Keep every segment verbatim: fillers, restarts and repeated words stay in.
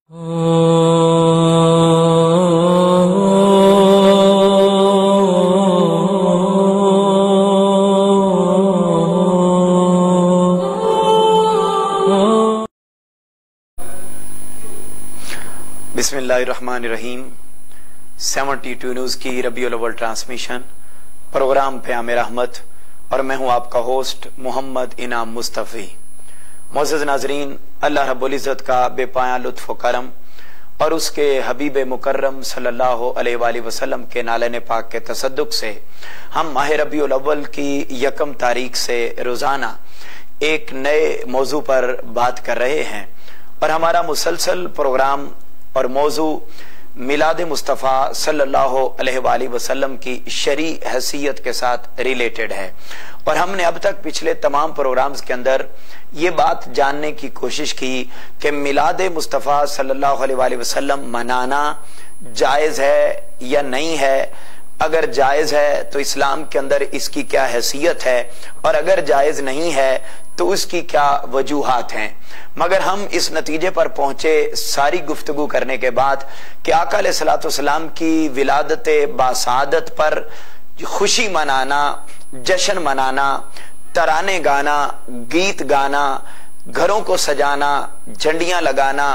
بسم اللہ الرحمن الرحیم۔ سیونٹی ٹو نیوز کی ربیع الاول ٹرانسمیشن پروگرام پیام رحمت، اور میں ہوں آپ کا ہوسٹ محمد انعام مصطفی۔ معزز ناظرین، اللہ رب العزت کا بے پایاں لطف و کرم اور اس کے حبیب مکرم صلی اللہ علیہ وآلہ وسلم کے نالین پاک کے تصدق سے ہم ماہ ربیع الاول کی یکم تاریخ سے روزانہ ایک نئے موضوع پر بات کر رہے ہیں، اور ہمارا مسلسل پروگرام اور موضوع میلاد مصطفیٰ صلی اللہ علیہ وآلہ وسلم کی شرعی حیثیت کے ساتھ ریلیٹڈ ہے۔ اور ہم نے اب تک پچھلے تمام پروگرامز کے اندر یہ بات جاننے کی کوشش کی کہ میلاد مصطفیٰ صلی اللہ علیہ وآلہ وسلم منانا جائز ہے یا نہیں ہے، اگر جائز ہے تو اسلام کے اندر اس کی کیا حیثیت ہے، اور اگر جائز نہیں ہے تو اس کی کیا وجوہات ہیں۔ مگر ہم اس نتیجے پر پہنچے ساری گفتگو کرنے کے بعد کہ آقا علیہ الصلوۃ والسلام کی ولادت باسعادت پر خوشی منانا، جشن منانا، ترانے گانا، گیت گانا، گھروں کو سجانا، جھنڈیاں لگانا،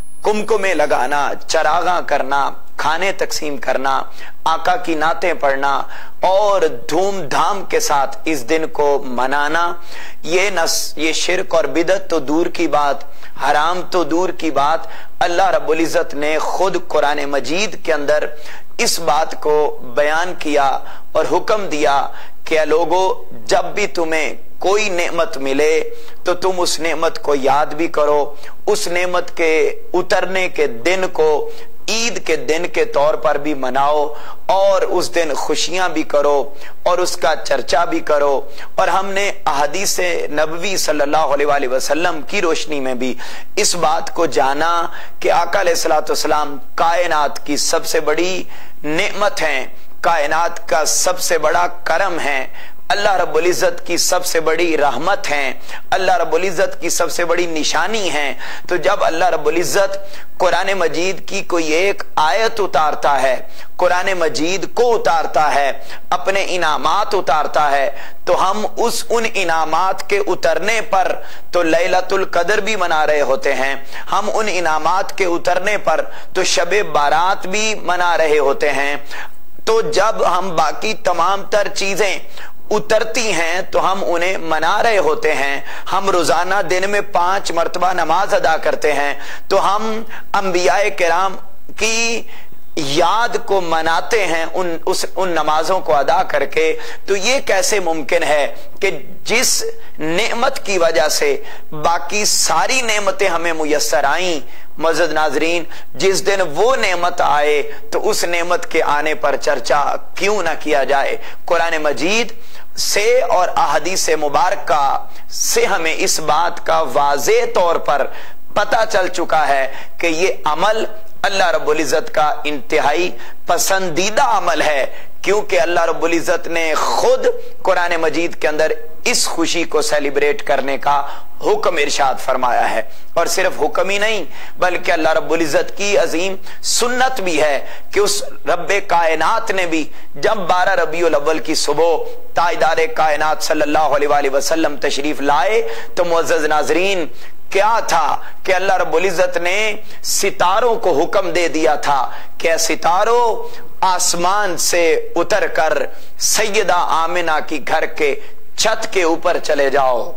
کمکمے لگانا، چراغاں کرنا، کھانے تقسیم کرنا، آقا کی نعتیں پڑھنا اور دھوم دھام کے ساتھ اس دن کو منانا، یہ نس یہ شرک اور بدعت تو دور کی بات، حرام تو دور کی بات، اللہ رب العزت نے خود قرآن مجید کے اندر اس بات کو بیان کیا اور حکم دیا کہ لوگو جب بھی تمہیں کوئی نعمت ملے تو تم اس نعمت کو یاد بھی کرو، اس نعمت کے اترنے کے دن کو عید کے دن کے طور پر بھی مناؤ، اور اس دن خوشیاں بھی کرو اور اس کا چرچا بھی کرو۔ اور ہم نے احادیث نبوی صلی اللہ علیہ وآلہ وسلم کی روشنی میں بھی اس بات کو جانا کہ آقا علیہ الصلوۃ والسلام کائنات کی سب سے بڑی نعمت ہیں، کائنات کا سب سے بڑا کرم ہے، اللہ رب العزت کی سب سے بڑی رحمت ہیں، اللہ رب العزت کی سب سے بڑی نشانی ہیں۔ تو جب اللہ رب العزت قرآن مجید کی کوئی ایک آیت اتارتا ہے، قرآن مجید کو اتارتا ہے، اپنے انعامات اتارتا ہے، تو ہم اس ان انعامات کے اترنے پر تو لیلۃ القدر بھی منا رہے ہوتے ہیں، ہم ان انعامات کے اترنے پر تو شب بارات بھی منا رہے ہوتے ہیں۔ تو جب ہم باقی تمام تر چیزیں اترتی ہیں تو ہم انہیں منا رہے ہوتے ہیں۔ ہم روزانہ دن میں پانچ مرتبہ نماز ادا کرتے ہیں تو ہم انبیاء کرام کی یاد کو مناتے ہیں ان اس ان نمازوں کو ادا کر کے۔ تو یہ کیسے ممکن ہے کہ جس نعمت کی وجہ سے باقی ساری نعمتیں ہمیں میسر آئیں، معزز ناظرین، جس دن وہ نعمت آئے تو اس نعمت کے آنے پر چرچا کیوں نہ کیا جائے۔ قرآن مجید سے اور احادیث مبارکہ سے ہمیں اس بات کا واضح طور پر پتہ چل چکا ہے کہ یہ عمل اللہ رب العزت کا انتہائی پسندیدہ عمل ہے، کیونکہ اللہ رب العزت نے خود قرآن مجید کے اندر اس خوشی کو سیلیبریٹ کرنے کا حکم ارشاد فرمایا ہے۔ اور صرف حکم ہی نہیں بلکہ اللہ رب العزت کی عظیم سنت بھی ہے کہ اس رب کائنات نے بھی جب بارہ ربیع الاول کی صبح تاجدار کائنات صلی اللہ علیہ وآلہ وسلم تشریف لائے تو معزز ناظرین کیا تھا کہ اللہ رب العزت نے ستاروں کو حکم دے دیا تھا کہ ستاروں آسمان سے اتر کر سیدہ آمنہ کی گھر کے چھت کے اوپر چلے جاؤ۔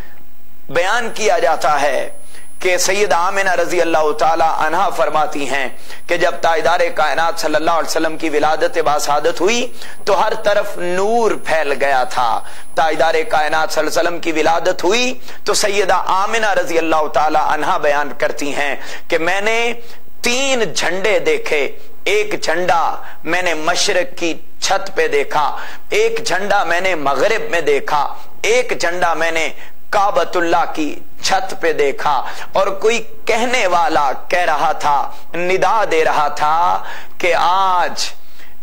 بیان کیا جاتا ہے کہ سیدہ آمنہ رضی اللہ تعالی عنہا فرماتی ہیں کہ جب تاجدار کائنات صلی اللہ علیہ وسلم کی ولادت باسعادت ہوئی تو ہر طرف نور پھیل گیا تھا۔ تاجدار کائنات صلی اللہ علیہ وسلم کی ولادت ہوئی تو سیدہ آمنہ رضی اللہ تعالی عنہا بیان کرتی ہیں کہ میں نے تین جھنڈے دیکھے، ایک جھنڈا میں نے مشرق کی چھت پہ دیکھا، ایک جھنڈا میں نے مغرب میں دیکھا، ایک جھنڈا میں نے کعبۃ اللہ کی چھت پہ دیکھا، اور کوئی کہنے والا کہہ رہا تھا، ندا دے رہا تھا کہ آج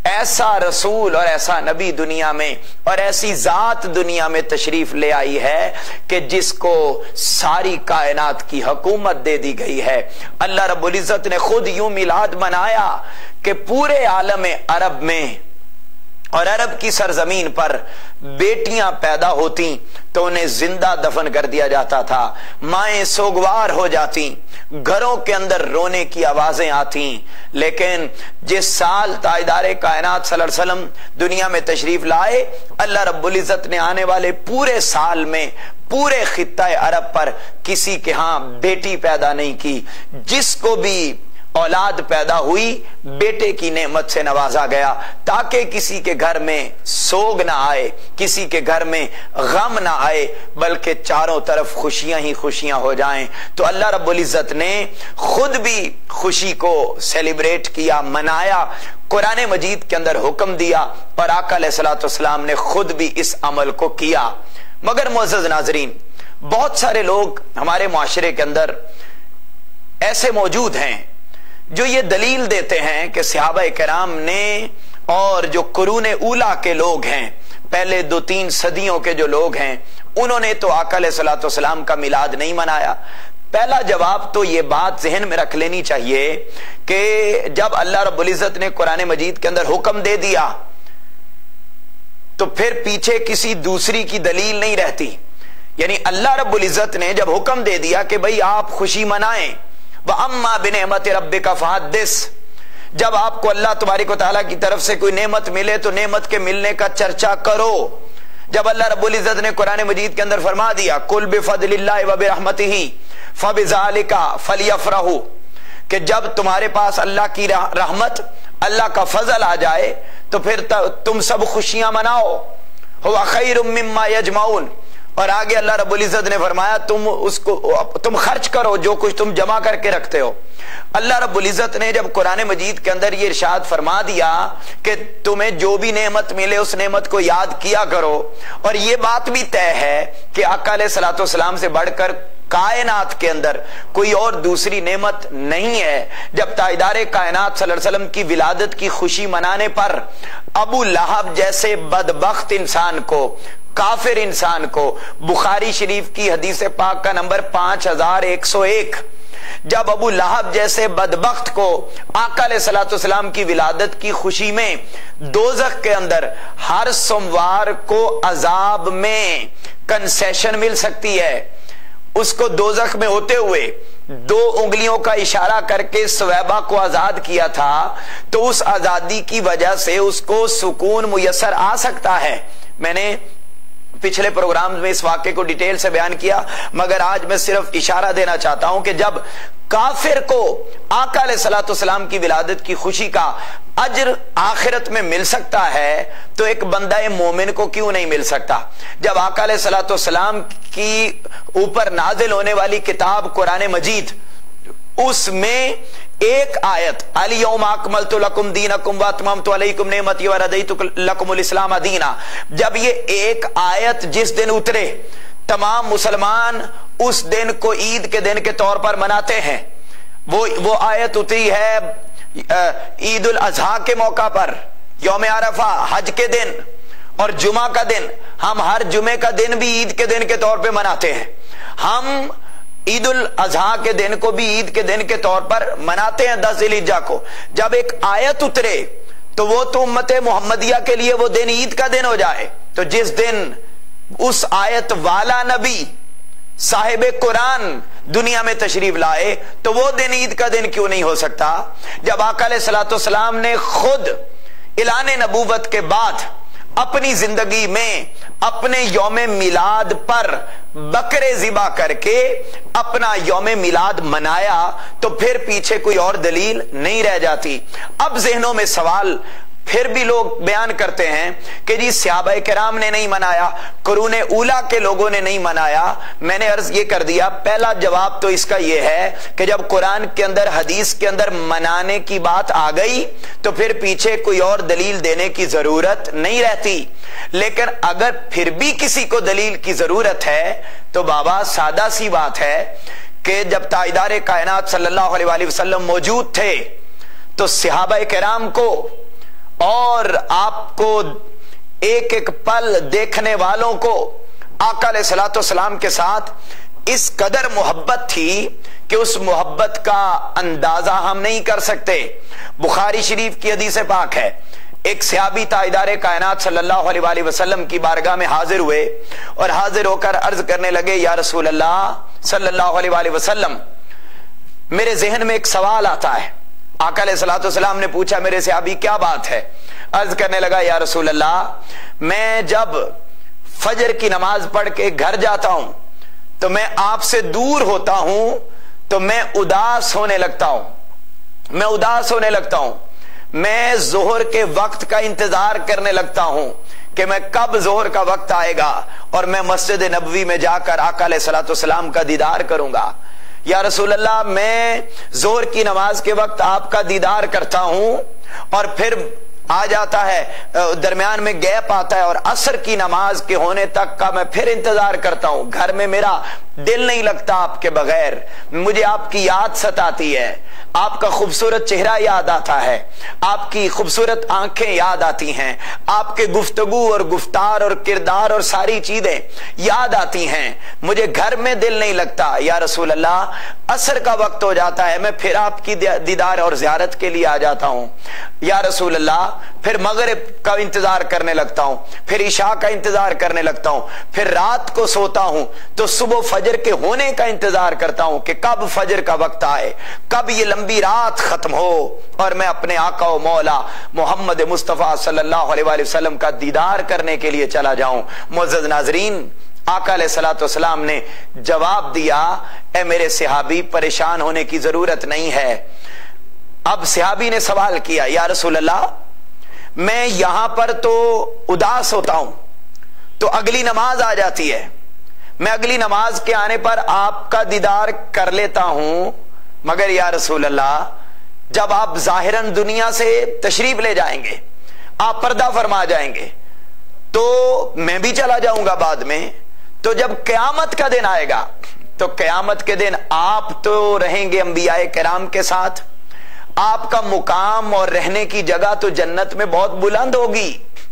ایسا رسول اور ایسا نبی دنیا میں اور ایسی ذات دنیا میں تشریف لے آئی ہے کہ جس کو ساری کائنات کی حکومت دے دی گئی ہے۔ اللہ رب العزت نے خود یوں میلاد منایا کہ پورے عالم عرب میں اور عرب کی سرزمین پر بیٹیاں پیدا ہوتی تو انہیں زندہ دفن کر دیا جاتا تھا، مائیں سوگوار ہو جاتی، گھروں کے اندر رونے کی آوازیں آتی۔ لیکن جس سال تاجدار کائنات صلی اللہ علیہ وسلم دنیا میں تشریف لائے، اللہ رب العزت نے آنے والے پورے سال میں پورے خطہ عرب پر کسی کے ہاں بیٹی پیدا نہیں کی۔ جس کو بھی اولاد پیدا ہوئی بیٹے کی نعمت سے نوازا گیا تاکہ کسی کے گھر میں سوگ نہ آئے، کسی کے گھر میں غم نہ آئے، بلکہ چاروں طرف خوشیاں ہی خوشیاں ہو جائیں۔ تو اللہ رب العزت نے خود بھی خوشی کو سیلیبریٹ کیا، منایا، قرآن مجید کے اندر حکم دیا، اور آقا علیہ الصلوۃ والسلام نے خود بھی اس عمل کو کیا۔ مگر معزز ناظرین، بہت سارے لوگ ہمارے معاشرے کے اندر ایسے موجود ہیں جو یہ دلیل دیتے ہیں کہ صحابہ کرام نے اور جو قرون اولا کے لوگ ہیں، پہلے دو تین صدیوں کے جو لوگ ہیں، انہوں نے تو آقا علیہ الصلوۃ والسلام کا میلاد نہیں منایا۔ پہلا جواب تو یہ بات ذہن میں رکھ لینی چاہیے کہ جب اللہ رب العزت نے قرآن مجید کے اندر حکم دے دیا تو پھر پیچھے کسی دوسری کی دلیل نہیں رہتی۔ یعنی اللہ رب العزت نے جب حکم دے دیا کہ بھئی آپ خوشی منائیں، وَأَمَّا بِنِعْمَتِ رَبِّكَ فَحَدِّثْ، جب آپ کو اللہ تبارک و تعالیٰ کی طرف سے کوئی نعمت ملے تو نعمت کے ملنے کا چرچا کرو۔ جب اللہ رب العزت نے قرآن مجید کے اندر فرما دیا قُلْ بِفَضْلِ اللَّهِ وَبِرَحْمَتِهِ فَبِذَلِكَ فَلْيَفْرَحُوا، کہ جب تمہارے پاس اللہ کی رحمت، اللہ کا فضل آ جائے تو پھر تم سب خوشیاں مناؤ۔ هُوَ خَيْرٌ مِّمَّا يَجْمَعُونَ، اور آگے اللہ رب العزت نے فرمایا تم اس کو تم خرچ کرو جو کچھ تم جمع کر کے رکھتے ہو۔ اللہ رب العزت نے جب قرآن مجید کے اندر یہ ارشاد فرما دیا کہ تمہیں جو بھی نعمت ملے اس نعمت کو یاد کیا کرو، اور یہ بات بھی طے ہے کہ آقا علیہ الصلوۃ والسلام سے بڑھ کر کائنات کے اندر کوئی اور دوسری نعمت نہیں ہے، جب تاجدار کائنات صلی اللہ علیہ وسلم کی ولادت کی خوشی منانے پر ابو لہب جیسے بدبخت انسان کو، کافر انسان کو، بخاری شریف کی حدیث پاک کا نمبر پانچ ہزار ایک سو ایک، جب ابو لہب جیسے بدبخت کو آقا علیہ الصلوۃ والسلام کی ولادت کی خوشی میں دوزخ کے اندر ہر سوموار کو عذاب میں کنسیشن مل سکتی ہے، اس کو دوزخ میں ہوتے ہوئے دو انگلیوں کا اشارہ کر کے سویبہ کو آزاد کیا تھا، تو اس آزادی کی وجہ سے اس کو سکون میسر آ سکتا ہے۔ میں نے پچھلے پروگرام میں اس واقعے کو ڈیٹیل سے بیان کیا، مگر آج میں صرف اشارہ دینا چاہتا ہوں کہ جب کافر کو آقا علیہ الصلوۃ والسلام کی ولادت کی خوشی کا اجر آخرت میں مل سکتا ہے تو ایک بندہ مومن کو کیوں نہیں مل سکتا؟ جب آقا علیہ الصلوۃ والسلام کی اوپر نازل ہونے والی کتاب قرآن مجید، اس میں ایک آیت الیوم اکملت لکم دینکم واتممت علیکم نعمتی ورضیت لکم الاسلام دینا، جب یہ ایک آیت جس دن اترے تمام مسلمان اس دن کو عید کے دن کے طور پر مناتے ہیں۔ وہ وہ آیت اتری ہے عید الاضحیٰ کے موقع پر، یوم عرفہ، حج کے دن اور جمعہ کا دن۔ ہم ہر جمعے کا دن بھی عید کے دن کے طور پہ مناتے ہیں، ہم عید الاضحیٰ کے دن کو بھی عید کے دن کے طور پر مناتے ہیں دس ذی الحجہ کو۔ جب ایک آیت اترے تو وہ تو امت محمدیہ کے لیے وہ دن عید کا دن ہو جائے، تو جس دن اس آیت والا نبی صاحب قرآن دنیا میں تشریف لائے تو وہ دن عید کا دن کیوں نہیں ہو سکتا؟ جب آقا علیہ الصلوۃ والسلام نے خود اعلان نبوت کے بعد اپنی زندگی میں اپنے یوم میلاد پر بکرے ذبح کر کے اپنا یوم میلاد منایا تو پھر پیچھے کوئی اور دلیل نہیں رہ جاتی۔ اب ذہنوں میں سوال پھر بھی لوگ بیان کرتے ہیں کہ جی صحابہ کرام نے نہیں منایا، قرون اولا کے لوگوں نے نہیں منایا۔ میں نے عرض یہ کر دیا، پہلا جواب تو اس کا یہ ہے کہ جب قرآن کے اندر، حدیث کے اندر منانے کی بات آ گئی تو پھر پیچھے کوئی اور دلیل دینے کی ضرورت نہیں رہتی۔ لیکن اگر پھر بھی کسی کو دلیل کی ضرورت ہے تو بابا سادہ سی بات ہے کہ جب تاجدار کائنات صلی اللہ علیہ وآلہ وسلم موجود تھے تو صحابہ کرام کو اور آپ کو ایک ایک پل دیکھنے والوں کو آقا علیہ الصلوۃ والسلام کے ساتھ اس قدر محبت تھی کہ اس محبت کا اندازہ ہم نہیں کر سکتے۔ بخاری شریف کی حدیث پاک ہے، ایک صحابی تاجدار کائنات صلی اللہ علیہ وآلہ وسلم کی بارگاہ میں حاضر ہوئے اور حاضر ہو کر عرض کرنے لگے، یا رسول اللہ صلی اللہ علیہ وآلہ وسلم، میرے ذہن میں ایک سوال آتا ہے۔ آقا علیہ الصلوۃ والسلام نے پوچھا، میرے صحابی کیا بات ہے؟ عرض کرنے لگا، یا رسول اللہ، میں جب فجر کی نماز پڑھ کے گھر جاتا ہوں تو میں آپ سے دور ہوتا ہوں تو میں اداس ہونے لگتا ہوں میں اداس ہونے لگتا ہوں میں ظہر کے وقت کا انتظار کرنے لگتا ہوں کہ میں کب ظہر کا وقت آئے گا اور میں مسجد نبوی میں جا کر آقا علیہ الصلوۃ والسلام کا دیدار کروں گا۔ یا رسول اللہ، میں ظہر کی نماز کے وقت آپ کا دیدار کرتا ہوں اور پھر آ جاتا ہے، درمیان میں گیپ آتا ہے اور عصر کی نماز کے ہونے تک کا میں پھر انتظار کرتا ہوں۔ گھر میں میرا دل نہیں لگتا آپ کے بغیر، مجھے آپ کی یاد ستاتی ہے، آپ کا خوبصورت چہرہ یاد آتا ہے، آپ کی خوبصورت آنکھیں یاد آتی ہیں، آپ کے گفتگو اور گفتار اور کردار اور ساری چیزیں یاد آتی ہیں، مجھے گھر میں دل نہیں لگتا۔ یا رسول اللہ، عصر کا وقت ہو جاتا ہے، میں پھر آپ کی دیدار اور زیارت کے لیے آ جاتا ہوں۔ یا رسول اللہ، پھر مغرب کا انتظار کرنے لگتا ہوں، پھر عشاء کا انتظار کرنے لگتا ہوں، پھر رات کو سوتا ہوں تو صبح فجر کے ہونے کا انتظار کرتا ہوں کہ کب فجر کا وقت آئے، کب یہ لمبی رات ختم ہو اور میں اپنے آقا و مولا محمد مصطفیٰ صلی اللہ علیہ وآلہ وسلم کا دیدار کرنے کے لیے چلا جاؤں۔ معزز ناظرین، آقا علیہ الصلوۃ والسلام نے جواب دیا، اے میرے صحابی، پریشان ہونے کی ضرورت نہیں ہے۔ اب صحابی نے سوال کیا، یا رسول اللہ، میں یہاں پر تو اداس ہوتا ہوں تو اگلی نماز آ جاتی ہے، میں اگلی نماز کے آنے پر آپ کا دیدار کر لیتا ہوں، مگر یا رسول اللہ، جب آپ ظاہراً دنیا سے تشریف لے جائیں گے، آپ پردہ فرما جائیں گے تو میں بھی چلا جاؤں گا بعد میں، تو جب قیامت کا دن آئے گا تو قیامت کے دن آپ تو رہیں گے انبیاء کرام کے ساتھ، آپ کا مقام اور رہنے کی جگہ تو جنت میں بہت بلند ہوگی،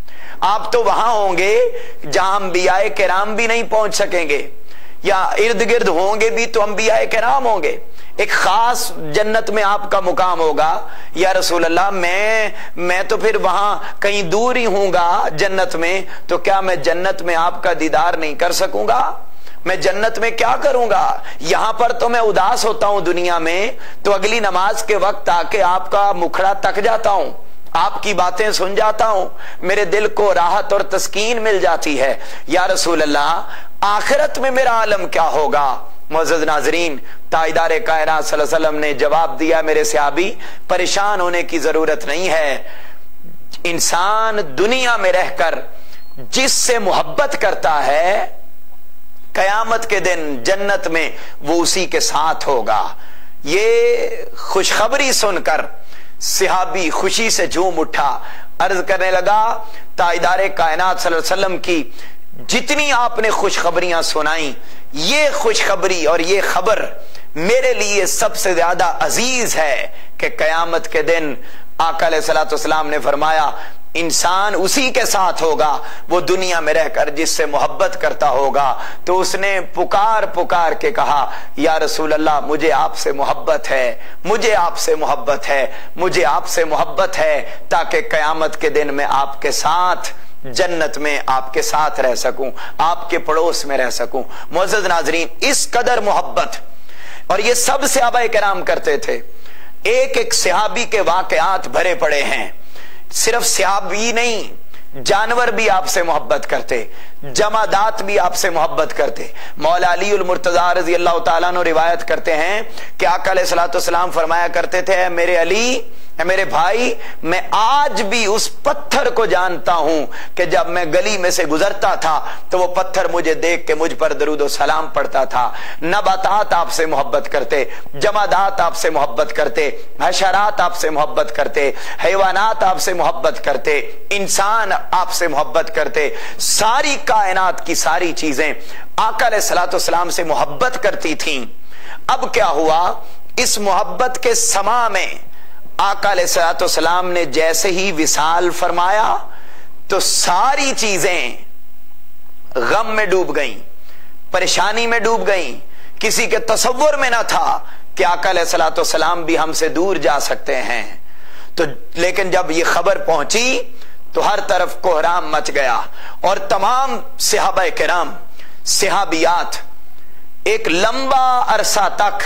آپ تو وہاں ہوں گے جہاں انبیاء کرام بھی نہیں پہنچ سکیں گے، یا ارد گرد ہوں گے بھی تو انبیاء کرام ہوں گے، ایک خاص جنت میں آپ کا مقام ہوگا۔ یا رسول اللہ، میں میں تو پھر وہاں کہیں دور ہی ہوں گا جنت میں، تو کیا میں جنت میں آپ کا دیدار نہیں کر سکوں گا؟ میں جنت میں کیا کروں گا؟ یہاں پر تو میں اداس ہوتا ہوں دنیا میں، تو اگلی نماز کے وقت آ کے آپ کا مکھڑا تک جاتا ہوں، آپ کی باتیں سن جاتا ہوں، میرے دل کو راحت اور تسکین مل جاتی ہے۔ یا رسول اللہ، آخرت میں میرا عالم کیا ہوگا؟ معزز ناظرین، تاجدار کائنات صلی اللہ علیہ وسلم نے جواب دیا، میرے صحابی، پریشان ہونے کی ضرورت نہیں ہے۔ انسان دنیا میں رہ کر جس سے محبت کرتا ہے، قیامت کے دن جنت میں وہ اسی کے ساتھ ہوگا۔ یہ خوشخبری سن کر صحابی خوشی سے جھوم اٹھا، عرض کرنے لگا، تاجدار کائنات صلی اللہ علیہ وسلم کی جتنی آپ نے خوشخبریاں سنائیں، یہ خوشخبری اور یہ خبر میرے لیے سب سے زیادہ عزیز ہے کہ قیامت کے دن آقا علیہ الصلوۃ والسلام نے فرمایا، انسان اسی کے ساتھ ہوگا وہ دنیا میں رہ کر جس سے محبت کرتا ہوگا۔ تو اس نے پکار پکار کے کہا، یا رسول اللہ، مجھے آپ سے محبت ہے، مجھے آپ سے محبت ہے، مجھے آپ سے محبت ہے، تاکہ قیامت کے دن میں آپ کے ساتھ جنت میں آپ کے ساتھ رہ سکوں، آپ کے پڑوس میں رہ سکوں۔ معزز ناظرین، اس قدر محبت، اور یہ سب صحابہ کرام کرتے تھے۔ ایک ایک صحابی کے واقعات بھرے پڑے ہیں، صرف صحابی نہیں، جانور بھی آپ سے محبت کرتے، جمادات بھی آپ سے محبت کرتے۔ مولا علی المرتضی رضی اللہ تعالیٰ عنہ روایت کرتے ہیں کہ آقا علیہ الصلوۃ والسلام فرمایا کرتے تھے، اے میرے علی، اے میرے بھائی، میں آج بھی اس پتھر کو جانتا ہوں کہ جب میں گلی میں سے گزرتا تھا تو وہ پتھر مجھے دیکھ کے مجھ پر درود و سلام پڑھتا تھا۔ نباتات آپ سے محبت کرتے، جمادات آپ سے محبت کرتے، حشرات آپ سے محبت کرتے، حیوانات آپ سے محبت کرتے، انسان آپ سے محبت کرتے، ساری کائنات کی ساری چیزیں آقا علیہ الصلوۃ والسلام سے محبت کرتی تھیں۔ اب کیا ہوا؟ اس محبت کے سما میں آقا علیہ الصلوۃ والسلام نے جیسے ہی وصال فرمایا تو ساری چیزیں غم میں ڈوب گئیں، پریشانی میں ڈوب گئیں. کسی کے تصور میں نہ تھا کہ آقا علیہ الصلوۃ والسلام بھی ہم سے دور جا سکتے ہیں. تو لیکن جب یہ خبر پہنچی تو ہر طرف کوہرام مچ گیا، اور تمام صحابہ کرام، صحابیات ایک لمبا عرصہ تک،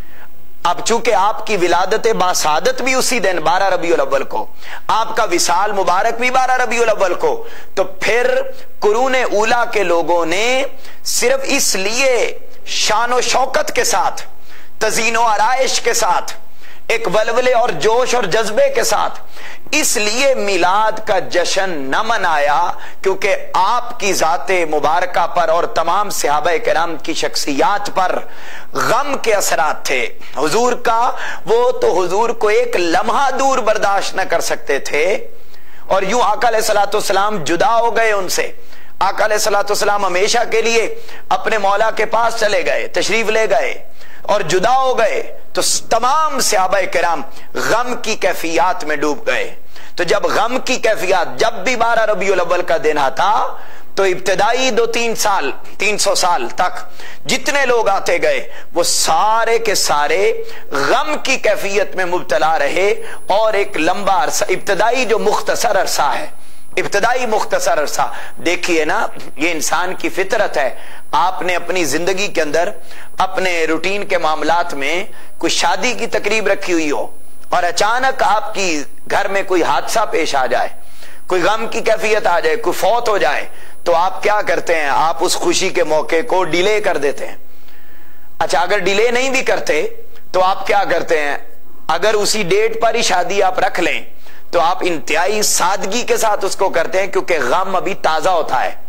اب چونکہ آپ کی ولادت باسعادت بھی اسی دن بارہ ربیع الاول کو، آپ کا وصال مبارک بھی بارہ ربیع الاول کو، تو پھر قرون اولا کے لوگوں نے صرف اس لیے شان و شوکت کے ساتھ، تزئین و آرائش کے ساتھ، ایک ولولے اور جوش اور جذبے کے ساتھ اس لیے میلاد کا جشن نہ منایا کیونکہ آپ کی ذات مبارکہ پر اور تمام صحابہ کرام کی شخصیات پر غم کے اثرات تھے. حضور کا وہ تو حضور کو ایک لمحہ دور برداشت نہ کر سکتے تھے، اور یوں آقا علیہ الصلوۃ والسلام جدا ہو گئے ان سے. آقا علیہ الصلوۃ والسلام ہمیشہ کے لیے اپنے مولا کے پاس چلے گئے، تشریف لے گئے اور جدا ہو گئے، تو تمام صحابہ کرام غم کی کیفیات میں ڈوب گئے. تو جب غم کی کیفیات، جب بھی بارہ ربیع الاول کا دن آتا تو ابتدائی دو تین سال تین سو سال تک جتنے لوگ آتے گئے وہ سارے کے سارے غم کی کیفیت میں مبتلا رہے. اور ایک لمبا عرصہ، ابتدائی جو مختصر عرصہ ہے، ابتدائی مختصر عرصہ دیکھیے نا، یہ انسان کی فطرت ہے. آپ نے اپنی زندگی کے اندر اپنے روٹین کے معاملات میں کوئی شادی کی تقریب رکھی ہوئی ہو اور اچانک آپ کی گھر میں کوئی حادثہ پیش آ جائے، کوئی غم کی کیفیت آ جائے، کوئی فوت ہو جائے، تو آپ کیا کرتے ہیں؟ آپ اس خوشی کے موقع کو ڈیلے کر دیتے ہیں. اچھا، اگر ڈیلے نہیں بھی کرتے تو آپ کیا کرتے ہیں؟ اگر اسی ڈیٹ پر ہی شادی آپ رکھ لیں تو آپ انتہائی سادگی کے ساتھ اس کو کرتے ہیں کیونکہ غم ابھی تازہ ہوتا ہے.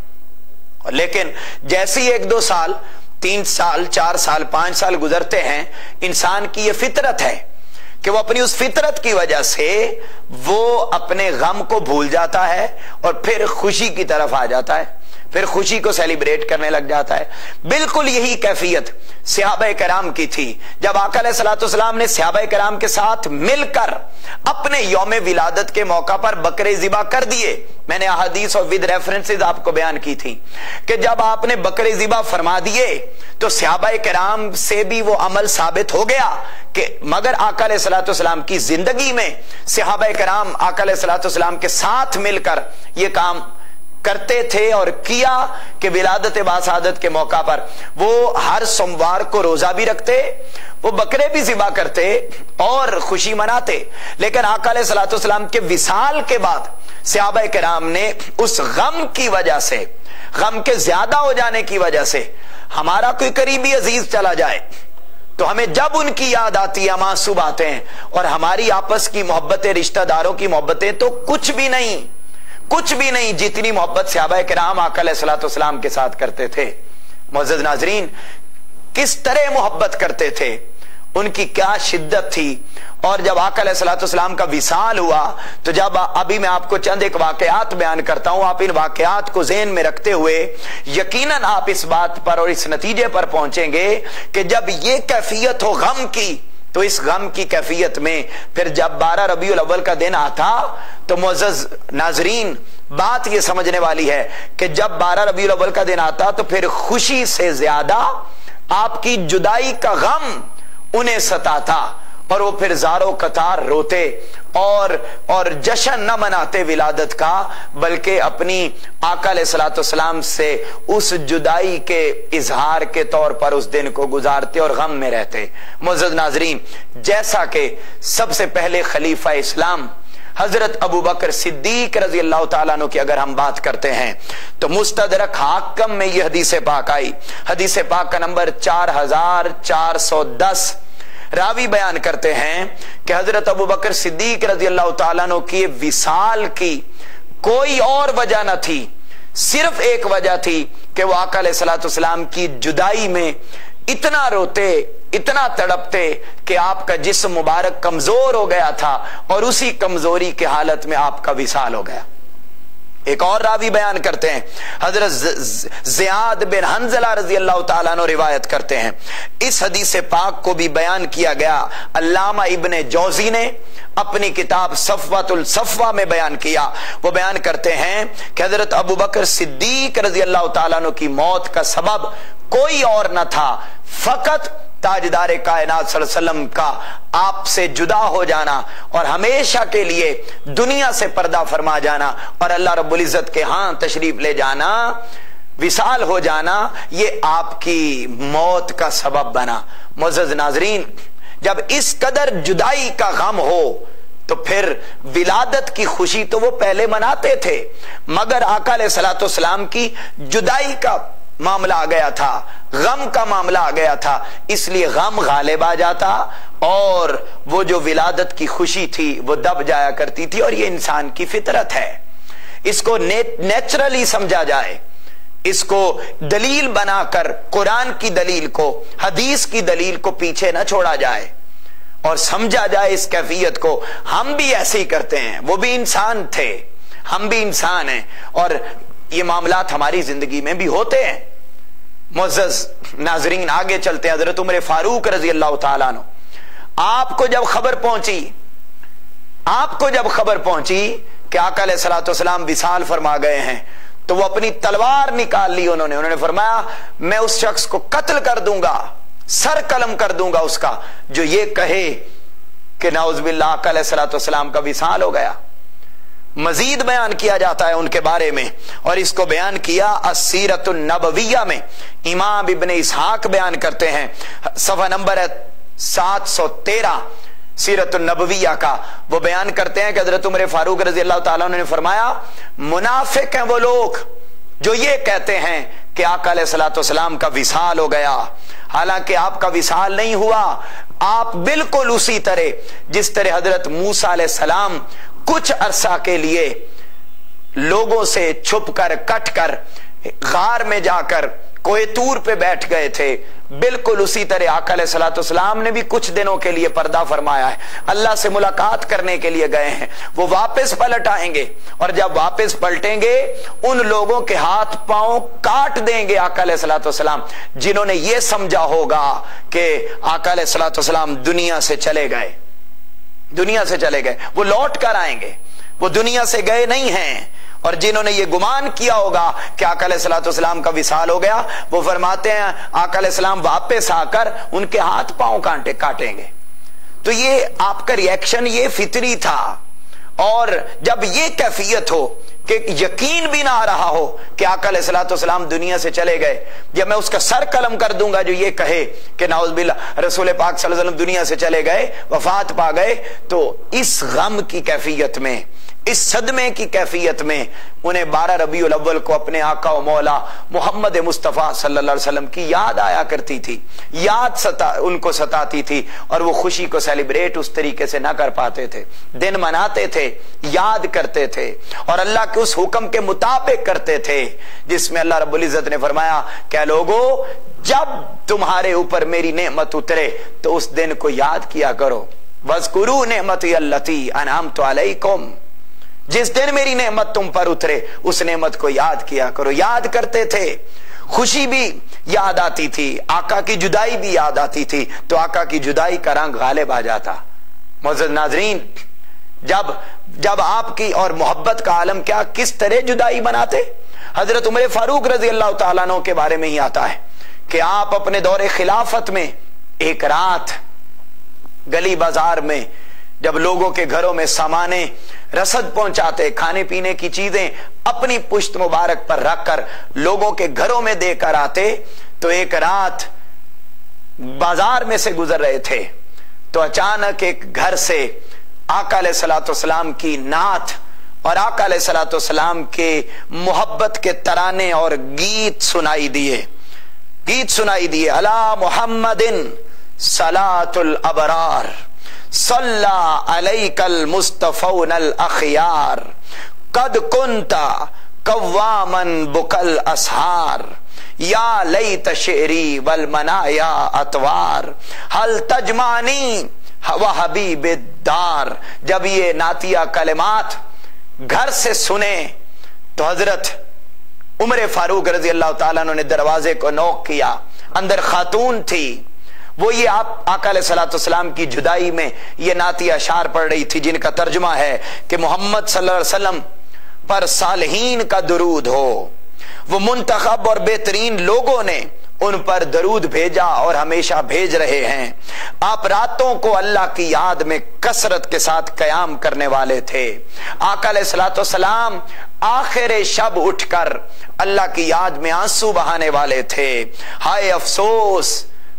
لیکن جیسے ہی ایک دو سال، تین سال، چار سال، پانچ سال گزرتے ہیں، انسان کی یہ فطرت ہے کہ وہ اپنی اس فطرت کی وجہ سے وہ اپنے غم کو بھول جاتا ہے اور پھر خوشی کی طرف آ جاتا ہے، پھر خوشی کو سیلیبریٹ کرنے لگ جاتا ہے. بالکل یہی کیفیت صحابہ کرام کی تھی. جب آقا علیہ الصلوۃ والسلام نے صحابہ کرام کے ساتھ مل کر اپنے یوم ولادت کے موقع پر بکرے ذبح کر دیے، میں نے احادیث اور ود ریفرنسز آپ کو بیان کی تھی کہ جب آپ نے بکرے ذبح فرما دیے تو صحابہ کرام سے بھی وہ عمل ثابت ہو گیا کہ مگر آقا علیہ الصلوۃ والسلام کی زندگی میں صحابہ کرام آقا علیہ الصلوۃ والسلام کے ساتھ مل کر یہ کام کرتے تھے اور کیا کہ ولادت باسعادت کے موقع پر وہ ہر سوموار کو روزہ بھی رکھتے، وہ بکرے بھی ذبح کرتے اور خوشی مناتے. لیکن آقا علیہ الصلوۃ والسلام کے وصال کے بعد صحابہ کرام نے اس غم کی وجہ سے، غم کے زیادہ ہو جانے کی وجہ سے، ہمارا کوئی قریبی عزیز چلا جائے تو ہمیں جب ان کی یاد آتی ہے ہم آنسو بہاتے ہیں، اور ہماری آپس کی محبتیں، رشتہ داروں کی محبتیں تو کچھ بھی نہیں، کچھ بھی نہیں جتنی محبت صحابہ کرام آقا علیہ الصلوۃ والسلام کے ساتھ کرتے تھے. معزز ناظرین، کس طرح محبت کرتے تھے، ان کی کیا شدت تھی. اور جب آقا علیہ الصلوۃ والسلام کا وصال ہوا تو جب ابھی میں آپ کو چند ایک واقعات بیان کرتا ہوں، آپ ان واقعات کو ذہن میں رکھتے ہوئے یقیناً آپ اس بات پر اور اس نتیجے پر پہنچیں گے کہ جب یہ کیفیت ہو غم کی تو اس غم کی کیفیت میں پھر جب بارہ ربیع الاول کا دن آتا تو معزز ناظرین بات یہ سمجھنے والی ہے کہ جب بارہ ربیع الاول کا دن آتا تو پھر خوشی سے زیادہ آپ کی جدائی کا غم انہیں ستاتا اور وہ پھر زاروں قطار روتے اور اور جشن نہ مناتے ولادت کا، بلکہ اپنی آقا علیہ الصلوۃ والسلام سے اس جدائی کے اظہار کے طور پر اس دن کو گزارتے اور غم میں رہتے. معزز ناظرین، جیسا کہ سب سے پہلے خلیفہ اسلام حضرت ابو بکر صدیق رضی اللہ تعالیٰ عنہ کی اگر ہم بات کرتے ہیں تو مستدرک حاکم میں یہ حدیث پاک آئی. حدیث پاک کا نمبر چار ہزار چار سو دس. راوی بیان کرتے ہیں کہ حضرت ابو بکر صدیق رضی اللہ تعالیٰ عنہ کی وصال کی کوئی اور وجہ نہ تھی، صرف ایک وجہ تھی کہ وہ آقا علیہ الصلوۃ والسلام کی جدائی میں اتنا روتے، اتنا تڑپتے کہ آپ کا جسم مبارک کمزور ہو گیا تھا اور اسی کمزوری کے حالت میں آپ کا وصال ہو گیا. ایک اور راوی بیان کرتے ہیں، حضرت زیاد بن حنزلہ رضی اللہ تعالیٰ عنہ روایت کرتے ہیں. اس حدیث پاک کو بھی بیان کیا گیا علامہ ابن جوزی نے اپنی کتاب صفوۃ الصفوہ میں بیان کیا. وہ بیان کرتے ہیں کہ حضرت ابو بکر صدیق رضی اللہ تعالیٰ عنہ کی موت کا سبب کوئی اور نہ تھا، فقط تاجدار کائنات صلی اللہ علیہ وسلم کا آپ سے جدا ہو جانا اور ہمیشہ کے لیے دنیا سے پردہ فرما جانا اور اللہ رب العزت کے ہاں تشریف لے جانا، وصال ہو جانا، یہ آپ کی موت کا سبب بنا. معزز ناظرین، جب اس قدر جدائی کا غم ہو تو پھر ولادت کی خوشی تو وہ پہلے مناتے تھے، مگر آقا علیہ الصلوۃ والسلام کی جدائی کا معاملہ آ گیا تھا، غم کا معاملہ آ گیا تھا، اس لیے غم غالب آ جاتا اور وہ جو ولادت کی خوشی تھی وہ دب جایا کرتی تھی. اور یہ انسان کی فطرت ہے، اس کو نیچرلی سمجھا جائے، اس کو دلیل بنا کر قرآن کی دلیل کو، حدیث کی دلیل کو پیچھے نہ چھوڑا جائے اور سمجھا جائے اس کیفیت کو. ہم بھی ایسے ہی کرتے ہیں، وہ بھی انسان تھے، ہم بھی انسان ہیں اور یہ معاملات ہماری زندگی میں بھی ہوتے ہیں. معزز ناظرین، آگے چلتے ہیں. حضرت عمر فاروق رضی اللہ تعالیٰ عنہ، آپ کو جب خبر پہنچی آپ کو جب خبر پہنچی کہ آقا علیہ الصلوۃ والسلام وصال فرما گئے ہیں تو وہ اپنی تلوار نکال لی. انہوں نے انہوں نے فرمایا میں اس شخص کو قتل کر دوں گا، سر قلم کر دوں گا اس کا جو یہ کہے کہ نعوذ باللہ آقا علیہ الصلوۃ والسلام کا وصال ہو گیا. مزید بیان کیا جاتا ہے ان کے بارے میں، اور اس کو بیان کیا السیرۃ النبویہ میں. امام ابن اسحاق بیان کرتے ہیں، صفحہ نمبر ہے سات سو تیرہ سیرت النبویہ کا. وہ بیان کرتے ہیں کہ حضرت عمر فاروق رضی اللہ تعالیٰ عنہ نے فرمایا منافق ہیں وہ لوگ جو یہ کہتے ہیں کہ آقا علیہ الصلوۃ والسلام کا وصال ہو گیا، حالانکہ آپ کا وصال نہیں ہوا. آپ بالکل اسی طرح جس طرح حضرت موسیٰ علیہ السلام کچھ عرصہ کے لیے لوگوں سے چھپ کر کٹ کر غار میں جا کر کوہ طور پہ بیٹھ گئے تھے، بالکل اسی طرح آقا علیہ الصلوۃ والسلام نے بھی کچھ دنوں کے لیے پردہ فرمایا ہے، اللہ سے ملاقات کرنے کے لیے گئے ہیں. وہ واپس پلٹ آئیں گے اور جب واپس پلٹیں گے ان لوگوں کے ہاتھ پاؤں کاٹ دیں گے آقا علیہ الصلوۃ والسلام جنہوں نے یہ سمجھا ہوگا کہ آقا علیہ الصلوۃ والسلام دنیا سے چلے گئے دنیا سے چلے گئے وہ لوٹ کر آئیں گے. وہ دنیا سے گئے نہیں ہیں. اور جنہوں نے یہ گمان کیا ہوگا کہ آقا علیہ الصلوۃ والسلام کا وصال ہو گیا، وہ فرماتے ہیں آقا علیہ السلام واپس آ کر ان کے ہاتھ پاؤں کانٹے کاٹیں گے. تو یہ آپ کا ری ایکشن یہ فطری تھا. اور جب یہ کیفیت ہو کہ یقین بھی نہ آ رہا ہو کہ آقا علیہ الصلوۃ والسلام دنیا سے چلے گئے، جب میں اس کا سر قلم کر دوں گا جو یہ کہے کہ نعوذ باللہ رسول پاک صلی اللہ علیہ وسلم دنیا سے چلے گئے، وفات پا گئے، تو اس غم کی کیفیت میں، اس صدمے کی کیفیت میں انہیں بارہ ربیع الاول کو اپنے آقا و مولا محمد مصطفیٰ صلی اللہ علیہ وسلم کی یاد آیا کرتی تھی، یاد ستا ان کو ستاتی تھی اور وہ خوشی کو سیلیبریٹ اس طریقے سے نہ کر پاتے تھے. دن مناتے تھے، یاد کرتے تھے اور اللہ کے اس حکم کے مطابق کرتے تھے جس میں اللہ رب العزت نے فرمایا کہ لوگو جب تمہارے اوپر میری نعمت اترے تو اس دن کو یاد کیا کرو. وَاذْكُرُوا نِعْمَتِيَ الَّتِي أَنْعَمْتُ عَلَيْكُمْ، جس دن میری نعمت تم پر اترے اس نعمت کو یاد کیا کرو. یاد کرتے تھے، خوشی بھی یاد آتی تھی، آقا کی جدائی بھی یاد آتی تھی تو آقا کی جدائی کا رنگ غالب آ جاتا. معزز ناظرین، جب جب آپ کی اور محبت کا عالم کیا کس طرح جدائی بناتے. حضرت عمر فاروق رضی اللہ تعالیٰ عنہ کے بارے میں ہی آتا ہے کہ آپ اپنے دور خلافت میں ایک رات گلی بازار میں جب لوگوں کے گھروں میں سامانے رسد پہنچاتے، کھانے پینے کی چیزیں اپنی پشت مبارک پر رکھ کر لوگوں کے گھروں میں دے کر آتے، تو ایک رات بازار میں سے گزر رہے تھے تو اچانک ایک گھر سے آقا علیہ الصلوۃ والسلام کی نعت اور آقا علیہ الصلوۃ والسلام کے محبت کے ترانے اور گیت سنائی دیے گیت سنائی دیے علی محمد صلاۃ الابرار صلی علیک المصطفون الاخیار قد کنت قواما بکل اسحار یا لیت شعری والمنایا اتوار حل تجمانی و حبیب الدار. جب یہ نعتیہ کلمات گھر سے سنے تو حضرت عمر فاروق رضی اللہ تعالیٰ عنہ نے دروازے کو نوک کیا. اندر خاتون تھی، وہ یہ آپ آقا علیہ الصلوۃ والسلام کی جدائی میں یہ نعتی اشعار پڑھ رہی تھی، جن کا ترجمہ ہے کہ محمد صلی اللہ علیہ وسلم پر صالحین کا درود ہو، وہ منتخب اور بہترین لوگوں نے ان پر درود بھیجا اور ہمیشہ بھیج رہے ہیں۔ آپ راتوں کو اللہ کی یاد میں کثرت کے ساتھ قیام کرنے والے تھے۔ آقا علیہ الصلوۃ والسلام آخر شب اٹھ کر اللہ کی یاد میں آنسو بہانے والے تھے۔ ہائے افسوس،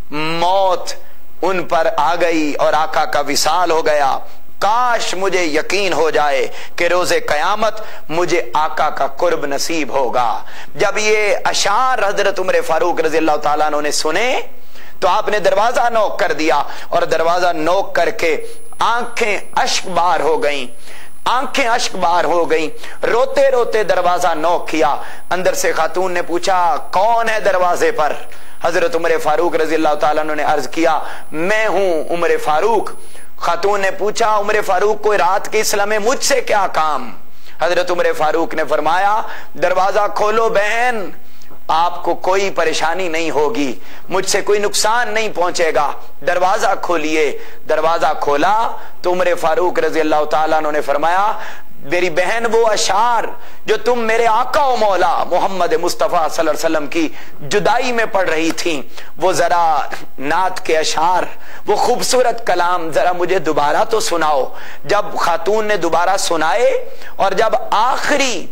موت ان پر آ گئی اور آقا کا وصال ہو گیا۔ کاش مجھے یقین ہو جائے کہ روز قیامت مجھے آقا کا قرب نصیب ہوگا۔ جب یہ اشعار حضرت عمر فاروق رضی اللہ تعالیٰ عنہ نے سنے تو آپ نے دروازہ نوک کر دیا، اور دروازہ نوک کر کے آنکھیں اشک بار ہو گئیں، آنکھیں اشک بار ہو گئیں، روتے روتے دروازہ نوک کیا۔ اندر سے خاتون نے پوچھا کون ہے دروازے پر؟ حضرت عمر فاروق رضی اللہ تعالیٰ عنہ نے عرض کیا میں ہوں عمر فاروق۔ خاتون نے پوچھا عمر فاروق کو رات کے اس لمحے مجھ سے کیا کام؟ حضرت عمر فاروق نے فرمایا دروازہ کھولو بہن، آپ کو کوئی پریشانی نہیں ہوگی، مجھ سے کوئی نقصان نہیں پہنچے گا، دروازہ کھولیے۔ دروازہ کھولا تو عمر فاروق رضی اللہ تعالیٰ عنہ نے فرمایا میری بہن وہ اشعار جو تم میرے آقا و مولا محمد مصطفیٰ صلی اللہ علیہ وسلم کی جدائی میں پڑھ رہی تھیں، وہ ذرا نعت کے اشعار، وہ خوبصورت کلام ذرا مجھے دوبارہ تو سناؤ۔ جب خاتون نے دوبارہ سنائے اور جب آخری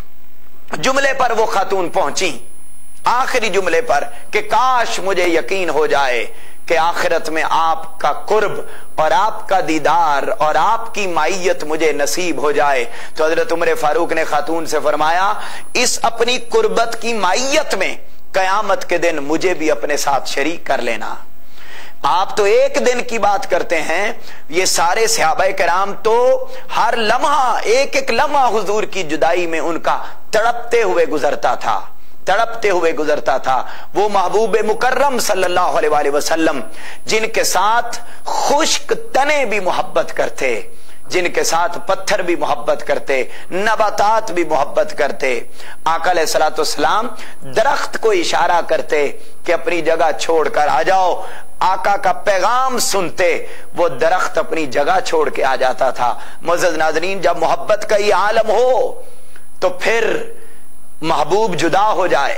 جملے پر وہ خاتون پہنچی، آخری جملے پر کہ کاش مجھے یقین ہو جائے کہ آخرت میں آپ کا قرب اور آپ کا دیدار اور آپ کی معیت مجھے نصیب ہو جائے، تو حضرت عمر فاروق نے خاتون سے فرمایا اس اپنی قربت کی معیت میں قیامت کے دن مجھے بھی اپنے ساتھ شریک کر لینا۔ آپ تو ایک دن کی بات کرتے ہیں، یہ سارے صحابہ کرام تو ہر لمحہ ایک ایک لمحہ حضور کی جدائی میں ان کا تڑپتے ہوئے گزرتا تھا، تڑپتے ہوئے گزرتا تھا۔ وہ محبوب مکرم صلی اللہ علیہ وآلہ وسلم جن کے ساتھ خشک تنے بھی محبت کرتے، جن کے ساتھ پتھر بھی محبت کرتے، نباتات بھی محبت کرتے، آقا علیہ الصلوۃ والسلام درخت کو اشارہ کرتے کہ اپنی جگہ چھوڑ کر آ جاؤ، آقا کا پیغام سنتے وہ درخت اپنی جگہ چھوڑ کے آ جاتا تھا۔ معزز ناظرین، جب محبت کا یہ عالم ہو تو پھر محبوب جدا ہو جائے،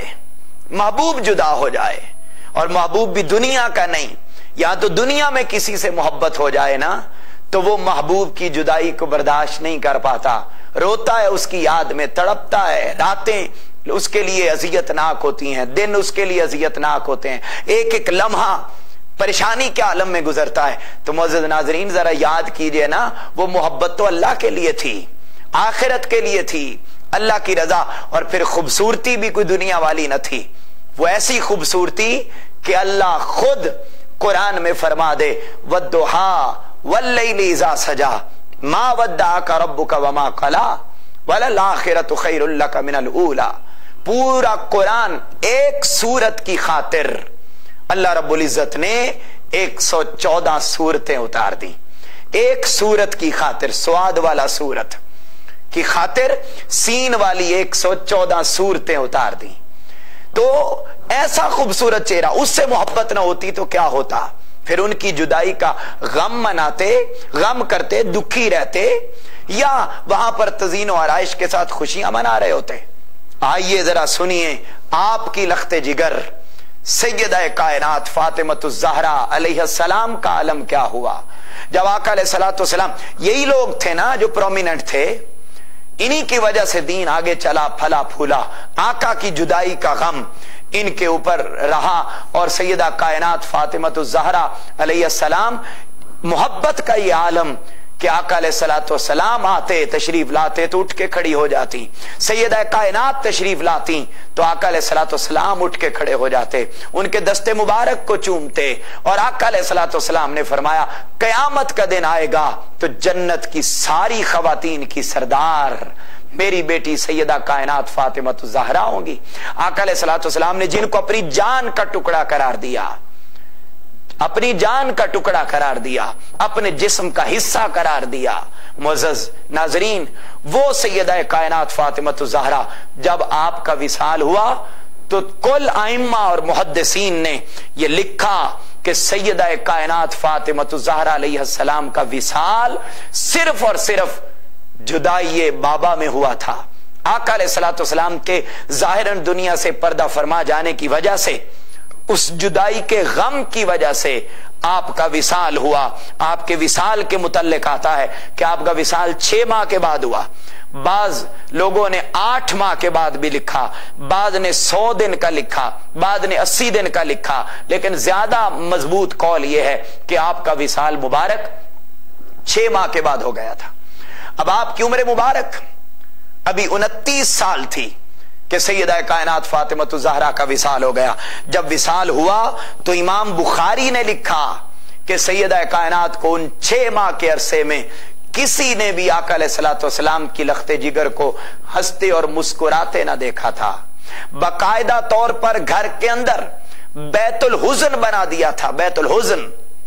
محبوب جدا ہو جائے، اور محبوب بھی دنیا کا نہیں، یا تو دنیا میں کسی سے محبت ہو جائے نا تو وہ محبوب کی جدائی کو برداشت نہیں کر پاتا، روتا ہے اس کی یاد میں، تڑپتا ہے، راتیں اس کے لیے اذیت ناک ہوتی ہیں، دن اس کے لیے اذیت ناک ہوتے ہیں، ایک ایک لمحہ پریشانی کے عالم میں گزرتا ہے۔ تو معزز ناظرین ذرا یاد کیجئے نا، وہ محبت تو اللہ کے لیے تھی، آخرت کے لیے تھی، اللہ کی رضا، اور پھر خوبصورتی بھی کوئی دنیا والی نہ تھی، وہ ایسی خوبصورتی کہ اللہ خود قرآن میں فرما دے وَالضُّحَىٰ وَاللَّيْلِ اِذَا سَجَىٰ مَا وَدَّعَكَ رَبُّكَ وَمَا قَلَىٰ وَلَلْآخِرَةُ خَيْرٌ لَكَ مِنَ الْأُولَىٰ۔ پورا قرآن ایک سورت کی خاطر اللہ رب العزت نے ایک سو چودہ سورتیں اتار دی، ایک سورت کی خاطر، سواد والا سورت کی خاطر سین والی ایک سو چودہ سورتیں اتار دی۔ تو ایسا خوبصورت چہرہ، اس سے محبت نہ ہوتی تو کیا ہوتا؟ پھر ان کی جدائی کا غم مناتے، غم کرتے، دکھی رہتے، یا وہاں پر تزئین و آرائش کے ساتھ خوشیاں منا رہے ہوتے؟ آئیے ذرا سنیے آپ کی لخت جگر سیدہ کائنات فاطمۃ الزہرا علیہ السلام کا عالم کیا ہوا جب آقا علیہ الصلوۃ والسلام، یہی لوگ تھے نا جو پرومیننٹ تھے، انہی کی وجہ سے دین آگے چلا پھلا پھولا، آقا کی جدائی کا غم ان کے اوپر رہا، اور سیدہ کائنات فاطمۃ الزہرا علیہ السلام محبت کا یہ عالم کہ آقا علیہ الصلوۃ والسلام آتے، تشریف لاتے تو اٹھ کے کھڑی ہو جاتی، سیدہ کائنات تشریف لاتی تو آقا علیہ الصلوۃ والسلام اٹھ کے کھڑے ہو جاتے، ان کے دست مبارک کو چومتے، اور آقا علیہ الصلوۃ والسلام نے فرمایا قیامت کا دن آئے گا تو جنت کی ساری خواتین کی سردار میری بیٹی سیدہ کائنات فاطمۃ الزہرا ہوں گی۔ آقا علیہ الصلوۃ والسلام نے جن کو اپنی جان کا ٹکڑا قرار دیا، اپنی جان کا ٹکڑا قرار دیا، اپنے جسم کا حصہ قرار دیا، معزز ناظرین، وہ سیدہ کائنات فاطمۃ الزہرا جب آپ کا وصال ہوا تو کل ائمہ اور محدثین نے یہ لکھا کہ سیدہ کائنات فاطمۃ الزہرا علیہ السلام کا وصال صرف اور صرف جدائی بابا میں ہوا تھا۔ آقا علیہ الصلوۃ والسلام کے ظاہراً دنیا سے پردہ فرما جانے کی وجہ سے، اس جدائی کے غم کی وجہ سے آپ کا وصال ہوا۔ آپ کے وصال کے متعلق آتا ہے کہ آپ کا وصال چھ ماہ کے بعد ہوا، بعض لوگوں نے آٹھ ماہ کے بعد بھی لکھا، بعض نے سو دن کا لکھا، بعض نے اسی دن کا لکھا، لیکن زیادہ مضبوط قول یہ ہے کہ آپ کا وصال مبارک چھ ماہ کے بعد ہو گیا تھا۔ اب آپ کی عمر مبارک ابھی انتیس سال تھی کہ سیدہ کائنات فاطمۃ الزہرا کا وصال ہو گیا۔ جب وصال ہوا تو امام بخاری نے لکھا کہ سیدہ کائنات کو ان چھ ماہ کے عرصے میں کسی نے بھی آقا علیہ الصلوۃ والسلام کی لخت جگر کو ہنستے اور مسکراتے نہ دیکھا تھا۔ باقاعدہ طور پر گھر کے اندر بیت الحزن بنا دیا تھا، بیت الحزن،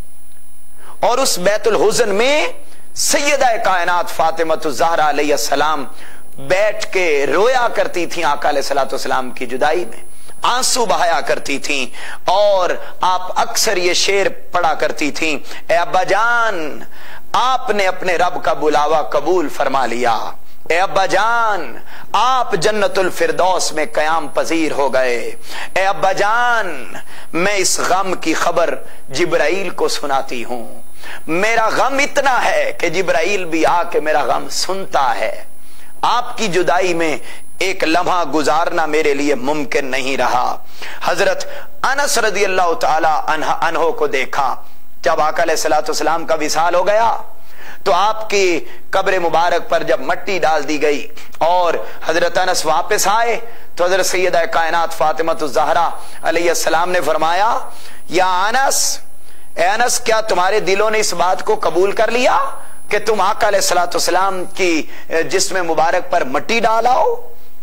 اور اس بیت الحزن میں سیدہ کائنات فاطمۃ الزہرا علیہ السلام بیٹھ کے رویا کرتی تھیں آقا علیہ الصلوۃ والسلام کی جدائی میں، آنسو بہایا کرتی تھیں، اور آپ اکثر یہ شعر پڑھا کرتی تھیں، اے ابا جان آپ نے اپنے رب کا بلاوا قبول فرما لیا، اے ابا جان آپ جنت الفردوس میں قیام پذیر ہو گئے، اے ابا جان میں اس غم کی خبر جبرائیل کو سناتی ہوں، میرا غم اتنا ہے کہ جبرائیل بھی آ کے میرا غم سنتا ہے، آپ کی جدائی میں ایک لمحہ گزارنا میرے لیے ممکن نہیں رہا۔ حضرت انس رضی اللہ تعالی عنہ عنہ کو دیکھا جب آقا علیہ الصلوۃ والسلام کا وصال ہو گیا تو آپ کی قبر مبارک پر جب مٹی ڈال دی گئی اور حضرت انس واپس آئے تو حضرت سیدہ کائنات فاطمۃ الزہرا علیہ السلام نے فرمایا، یا انس، اے انس کیا تمہارے دلوں نے اس بات کو قبول کر لیا کہ تم آقا علیہ الصلوۃ والسلام کی جسم مبارک پر مٹی ڈالاؤ؟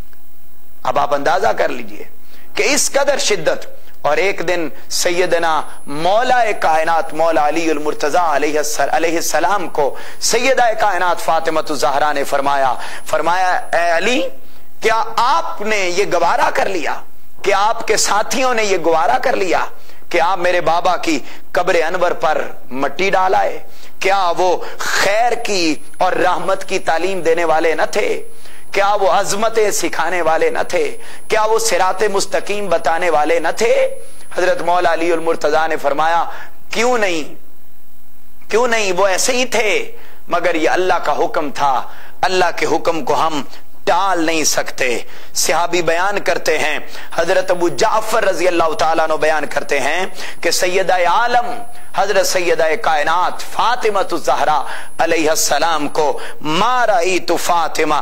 اب آپ اندازہ کر لیجئے کہ اس قدر شدت۔ اور ایک دن سیدنا مولا کائنات مولا علی المرتضی علیہ السلام کو سیدہ کائنات فاطمۃ الزہرا نے فرمایا فرمایا اے علی، کیا آپ نے یہ گوارا کر لیا، کہ آپ کے ساتھیوں نے یہ گوارا کر لیا کہ آپ میرے بابا کی قبر انور پر مٹی ڈالائے؟ کیا وہ خیر کی اور رحمت کی تعلیم دینے والے نہ تھے؟ کیا وہ عظمتیں سکھانے والے نہ تھے؟ کیا وہ صراط مستقیم بتانے والے نہ تھے؟ حضرت مولا علی المرتضی نے فرمایا، کیوں نہیں، کیوں نہیں، وہ ایسے ہی تھے، مگر یہ اللہ کا حکم تھا، اللہ کے حکم کو ہم ٹال نہیں سکتے۔ صحابی بیان کرتے ہیں، حضرت ابو جعفر رضی اللہ تعالیٰ عنہ بیان کرتے ہیں کہ سیدہ عالم حضرت سیدہ کائنات فاطمۃ الزہرا علیہ السلام کو ما رأیت فاطمہ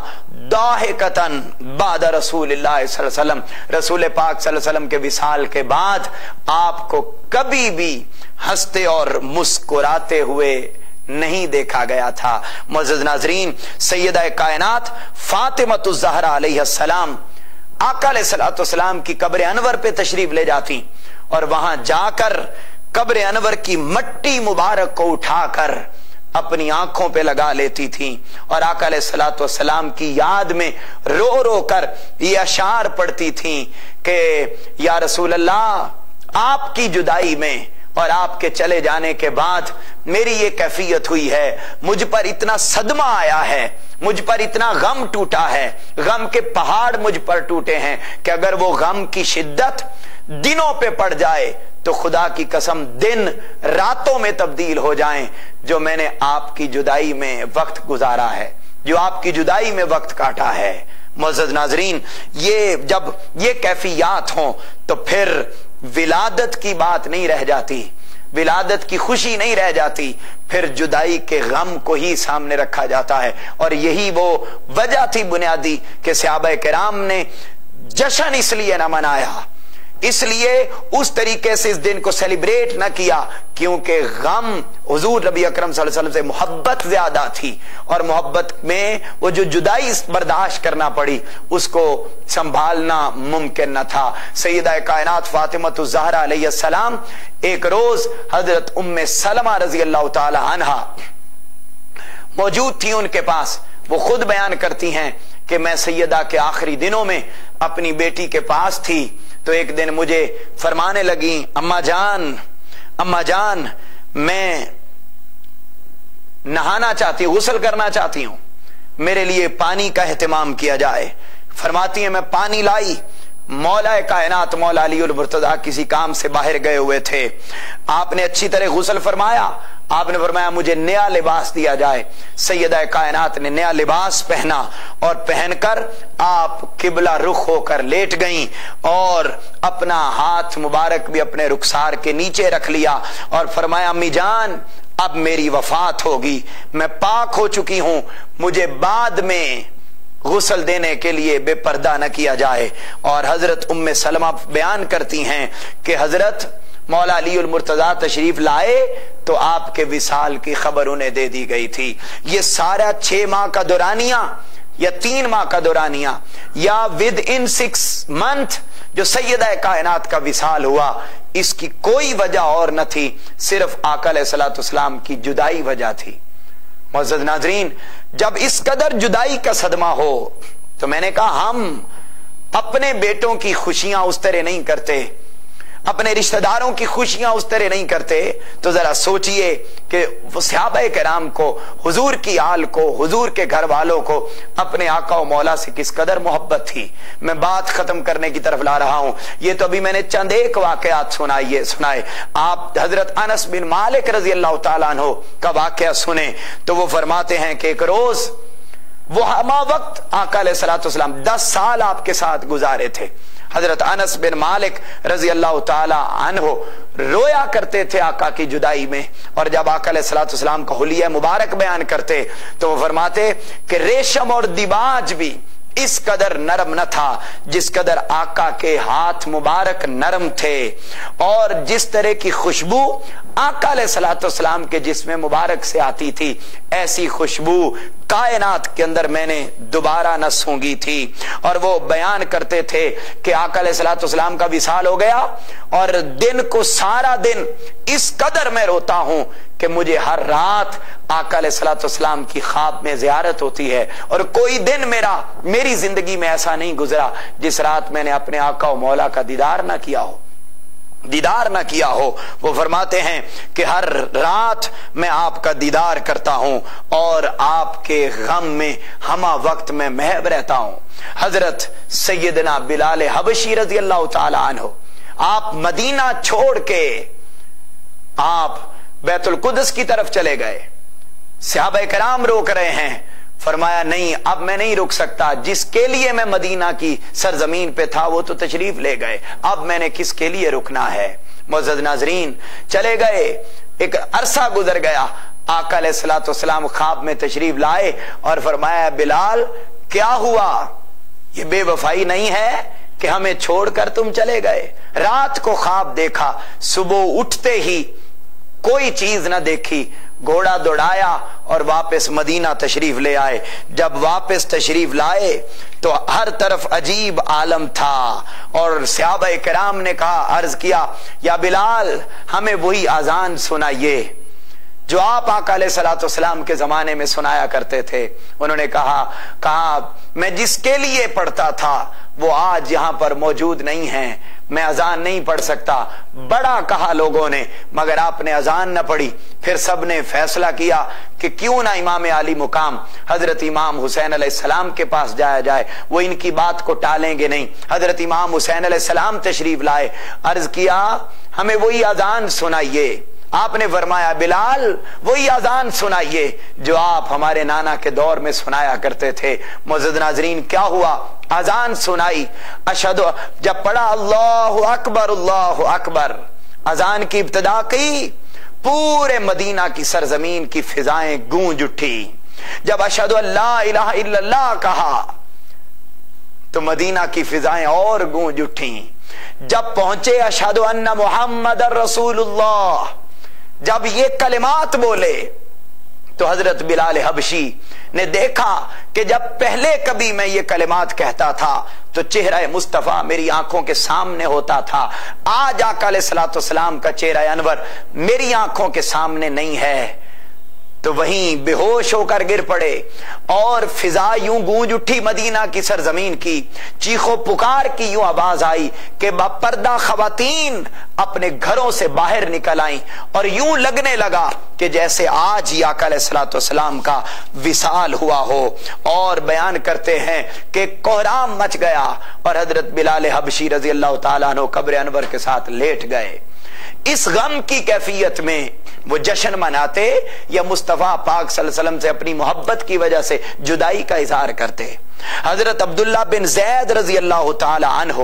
ضاحکۃ بعد رسول اللہ صلی اللہ علیہ وسلم، رسول پاک صلی اللہ علیہ وسلم کے وصال کے بعد آپ کو کبھی بھی ہنستے اور مسکراتے ہوئے نہیں دیکھا گیا تھا۔ معزز ناظرین، سیدہ کائنات فاطمۃ الزہرا علیہ السلام آقا علیہ الصلوۃ والسلام کی قبر انور پہ تشریف لے جاتی اور وہاں جا کر قبر انور کی مٹی مبارک کو اٹھا کر اپنی آنکھوں پہ لگا لیتی تھیں اور آقا علیہ الصلوۃ والسلام کی یاد میں رو رو کر یہ اشعار پڑھتی تھیں کہ یا رسول اللہ، آپ کی جدائی میں اور آپ کے چلے جانے کے بعد میری یہ کیفیت ہوئی ہے، مجھ پر اتنا صدمہ آیا ہے، مجھ پر اتنا غم ٹوٹا ہے، غم کے پہاڑ مجھ پر ٹوٹے ہیں کہ اگر وہ غم کی شدت دنوں پہ پڑ جائے تو خدا کی قسم دن راتوں میں تبدیل ہو جائیں جو میں نے آپ کی جدائی میں وقت گزارا ہے، جو آپ کی جدائی میں وقت کاٹا ہے۔ معزز ناظرین، یہ جب یہ کیفیات ہوں تو پھر ولادت کی بات نہیں رہ جاتی، ولادت کی خوشی نہیں رہ جاتی، پھر جدائی کے غم کو ہی سامنے رکھا جاتا ہے۔ اور یہی وہ وجہ تھی بنیادی کہ صحابہ کرام نے جشن اس لیے نہ منایا، اس لیے اس طریقے سے اس دن کو سیلیبریٹ نہ کیا کیونکہ غم حضور نبی اکرم صلی اللہ علیہ وسلم سے محبت زیادہ تھی اور محبت میں وہ جو جدائی برداشت کرنا پڑی اس کو سنبھالنا ممکن نہ تھا۔ سیدہ کائنات فاطمۃ الزہرا علیہ السلام ایک روز حضرت ام سلمہ رضی اللہ تعالی عنہا موجود تھی ان کے پاس، وہ خود بیان کرتی ہیں کہ میں سیدہ کے آخری دنوں میں اپنی بیٹی کے پاس تھی تو ایک دن مجھے فرمانے لگی، اماں جان अम्मा जान मैं नहाना चाहती हूं, गुस्ल करना चाहती हूं, मेरे लिए पानी का एहतिमाम किया जाए। फरमाती हैं मैं पानी लाई। मौला कायनात मौला अलीउल मुर्तजा किसी काम से बाहर गए हुए थे, आपने अच्छी तरह गुस्ल फरमाया, आपने फरमाया मुझे नया लिबास दिया जाए। सैयदा कायनात ने नया लिबास पहना और पहनकर आप किबला रुख होकर लेट गईं और अपना हाथ मुबारक भी अपने रुखसार के नीचे रख लिया और फरमाया अम्मी जान अब मेरी वफात होगी, मैं पाक हो चुकी हूं, मुझे बाद में गुस्ल देने के लिए बेपर्दा न किया जाए। और हजरत उम्मे सलमा बयान करती हैं कि हजरत मौला अलीउल मुर्तजा तशरीफ लाए तो आपके विसाल की खबर उन्हें दे दी गई थी। ये सारा छह माह का दौरानिया या तीन माह का दौरानिया या विद इन सिक्स मंथ जो सैयदा कायनात का विसाल हुआ, इसकी कोई वजह और न थी, सिर्फ आका अलैहिस्सलातु वस्सलाम की जुदाई वजह थी। मुअज़्ज़ज़ नाज़रीन, जब इस कदर जुदाई का सदमा हो तो मैंने कहा हम अपने बेटों की खुशियां उस तरह नहीं करते, अपने रिश्तेदारों की खुशियां उस तरह नहीं करते, तो जरा सोचिए कि सहाबाए किराम को, हुजूर की आल को, हुजूर के घर वालों को अपने आका और मौला से किस कदर मोहब्बत थी। मैं बात खत्म करने की तरफ ला रहा हूं। ये तो अभी मैंने चंद एक वाकयात सुनाइए सुनाए। आप हजरत अनस बिन मालिक रजी अल्लाह तआला अन्हु का वाकया सुने तो वो फरमाते हैं कि एक रोज वो हमा वक्त आका अलैहिस्सलातु वस्सलाम दस साल आपके साथ गुजारे थे। हजरत अनस बिन मालिक रजी अल्लाह तआला अन्हु रोया करते थे आका की जुदाई में, और जब आका अलैहिस्सलातु वस्सलाम का हुलिया मुबारक बयान करते तो वो फरमाते कि रेशम और दिबाज भी इस कदर नरम न था जिस कदर आका के हाथ मुबारक नरम थे, और जिस तरह की खुशबू आका अलैहिस्सलातु वस्सलाम के जिस्म मुबारक से आती थी, ऐसी खुशबू कायनात के अंदर मैंने दोबारा न सूंघी थी। और वो बयान करते थे कि आका अलैहिस्सलातु वस्सलाम का विसाल हो गया और दिन को सारा दिन इस कदर मैं रोता हूं कि मुझे हर रात आका अलैहिस्सलातु वस्सलाम की ख्वाब में ज़ियारत होती है, और कोई दिन मेरा मेरी जिंदगी में ऐसा नहीं गुजरा जिस रात मैंने अपने आका और मौला का दीदार ना किया हो दीदार ना किया हो। वो फरमाते हैं कि हर रात मैं आपका दीदार करता हूं और आपके गम में हमा वक्त में महब रहता हूं। हजरत सैयदना बिलाल हबशी रजी अल्लाह तआला अन्हु, आप मदीना छोड़ के आप बैतुल कुद्स की तरफ चले गए। सहाबाए किराम रोक रहे हैं, फरमाया नहीं अब मैं नहीं रुक सकता, जिसके लिए मैं मदीना की सरजमीन पे था वो तो तशरीफ ले गए, अब मैंने किसके लिए रुकना है। मुअज़्ज़ज़ नाज़रीन, चले गए, एक अरसा गुजर गया, आका अलैहिस्सलातु वस्सलाम ख्वाब में तशरीफ लाए और फरमाया बिलाल क्या हुआ, ये बेवफाई नहीं है कि हमें छोड़कर तुम चले गए। रात को ख्वाब देखा, सुबह उठते ही कोई चीज न देखी, घोड़ा दौड़ाया और वापस मदीना तशरीफ ले आए। जब वापस तशरीफ लाए तो हर तरफ अजीब आलम था, और सहाबाए किराम ने कहा, अर्ज किया या बिलाल हमें वही अजान सुनाइए जो आप आका अलैहिस्सलातु वस्सलाम के जमाने में सुनाया करते थे। उन्होंने कहा कहा मैं जिसके लिए पढ़ता था वो आज यहां पर मौजूद नहीं है, मैं अजान नहीं पढ़ सकता। बड़ा कहा लोगों ने, मगर आपने अजान न पढ़ी। फिर सबने फैसला किया कि क्यों ना इमाम आली मुकाम हजरत इमाम हुसैन अलैहिस्सलाम के पास जाया जाए, वो इनकी बात को टालेंगे नहीं। हजरत इमाम हुसैन अलैहिस्सलाम तशरीफ लाए, अर्ज किया हमें वही अजान सुनाइए। आपने फरमाया बिलाल वही अजान सुनाइए जो आप हमारे नाना के दौर में सुनाया करते थे। मुअज़्ज़ज़ नाज़रीन, क्या हुआ, अजान सुनाई, अशहदु, जब पढ़ा अल्लाहु अकबर अल्लाहु अकबर, अजान की इब्तिदा की, पूरे मदीना की सरजमीन की फिजाएं गूंज उठी। जब अशहदु अल्ला इलाहा इल्लल्लाह कहा तो मदीना की फिजाएं और गूंज उठी। जब पहुंचे अशहदु अन्ना मुहम्मदर रसूलुल्लाह, जब ये कलिमात बोले तो हजरत बिलाल हबशी ने देखा कि जब पहले कभी मैं ये कलिमात कहता था तो चेहरा मुस्तफा मेरी आंखों के सामने होता था, आज आका अलैहिस्सलातु वस्सलाम का चेहरा अनवर मेरी आंखों के सामने नहीं है। تو وہیں بے ہوش ہو کر گر پڑے اور فضا یوں گونج اٹھی مدینہ کی سرزمین کی، چیخو پکار کی یوں آواز آئی کہ باپردہ خواتین اپنے گھروں سے باہر نکل آئیں، اور یوں لگنے لگا کہ جیسے آج ہی آقا علیہ الصلوۃ والسلام کا وصال ہوا ہو۔ اور بیان کرتے ہیں کہ کوہرام مچ گیا اور حضرت بلال حبشی رضی اللہ تعالیٰ عنہ قبر انور کے ساتھ لیٹ گئے۔ اس غم کی کیفیت میں وہ جشن مناتے یا مصطفیٰ پاک صلی اللہ علیہ وسلم سے اپنی محبت کی وجہ سے جدائی کا اظہار کرتے؟ حضرت عبداللہ بن زید رضی اللہ تعالی عنہ،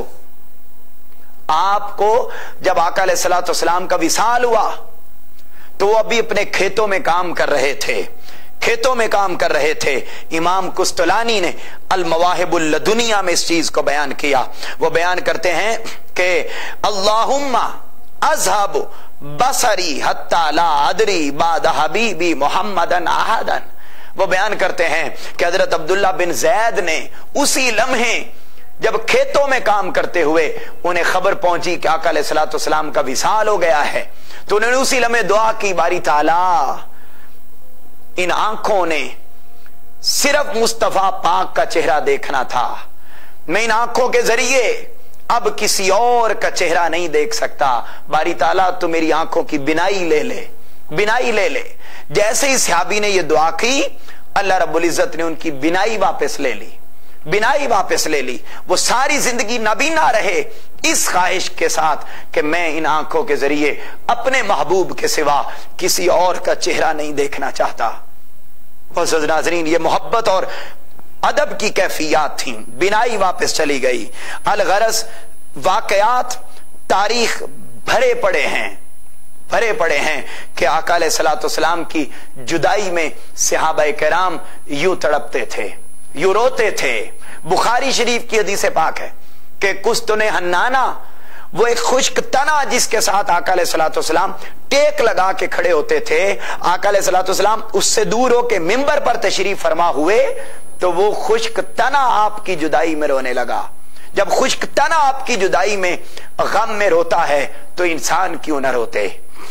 آپ کو جب آقا علیہ الصلوۃ والسلام کا وصال ہوا تو وہ ابھی اپنے کھیتوں میں کام کر رہے تھے کھیتوں میں کام کر رہے تھے امام قسطلانی نے المواہب اللدنیہ میں اس چیز کو بیان کیا۔ وہ بیان کرتے ہیں کہ اللہم اذهب بصری حتی لا ادری بعد حبیبی محمدن احدن۔ وہ بیان کرتے ہیں کہ حضرت عبداللہ بن زید نے اسی لمحے جب کھیتوں میں کام کرتے ہوئے انہیں خبر پہنچی کہ آقا علیہ الصلوۃ والسلام کا وصال ہو گیا ہے، تو انہوں نے اسی لمحے دعا کی، باری تعالیٰ ان آنکھوں نے صرف مصطفیٰ پاک کا چہرہ دیکھنا تھا، میں ان آنکھوں کے ذریعے اب کسی اور کا چہرہ نہیں دیکھ سکتا، باری تعالیٰ تو میری آنکھوں کی بینائی لے لے بینائی لے لے۔ جیسے ہی صحابی نے یہ دعا کی، اللہ رب العزت نے ان کی بینائی واپس لے لی بینائی واپس لے لی وہ ساری زندگی نابینا رہے، اس خواہش کے ساتھ کہ میں ان آنکھوں کے ذریعے اپنے محبوب کے سوا کسی اور کا چہرہ نہیں دیکھنا چاہتا۔ معزز ناظرین، یہ محبت اور ادب کی کیفیات تھیں، بینائی واپس چلی گئی۔ الغرض واقعات تاریخ بھرے پڑے ہیں بھرے پڑے ہیں کہ آقا علیہ الصلوۃ والسلام کی جدائی میں صحابہ کرام یوں تڑپتے تھے، یوں روتے تھے۔ بخاری شریف کی حدیث پاک ہے کہ کستن حنانہ، وہ ایک خشک تنا جس کے ساتھ آقا علیہ الصلوۃ والسلام ٹیک لگا کے کھڑے ہوتے تھے، آقا علیہ الصلوۃ والسلام اس سے دور ہو کے منبر پر تشریف فرما ہوئے تو وہ خشک تنا آپ کی جدائی میں رونے لگا۔ جب خشک تنا آپ کی جدائی میں غم میں روتا ہے تو انسان کیوں نہ روتے